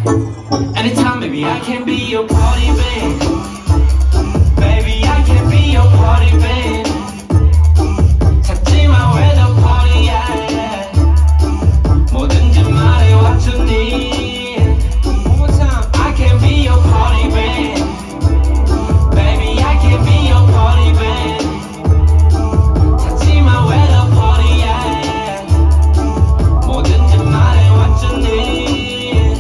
Anytime, baby, I can be your party band. Baby, I can be your party band. 찾지마 where the party at. 뭐든지 말해 what you need. One more time. I can be your party band. Baby, I can be your party band. 찾지마 where the party at. 뭐든지 말해 what you need.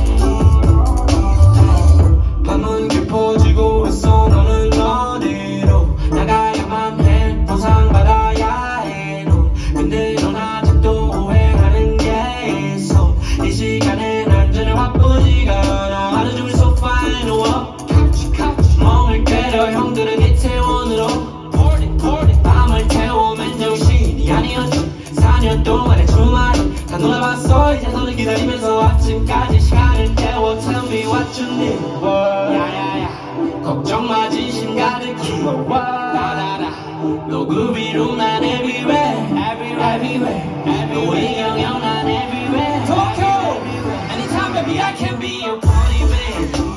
밤은 깊어지고 있어. 너는 어디로 나가야만 해. 보상받아야 해. 너 근데 넌 아직도 오해하는 게 있어. 이 시간에 난 전혀 바쁘지가 않아. 하루 종일 소파에 누워 멍을 때려. 형들은 이태원으로 밤을 태워. 맨정신이 아니었지. 4년 동안의 주말을 다 놀아봤어. 이제 너를 기다리면서 아침까지 시간을 때워. Tell me what you need. 야야야 걱정 마 진심 가득히. 나나나 노급이로 난 everywhere. 너의 영역 난 everywhere. Tokyo. Anytime baby I can be your party band.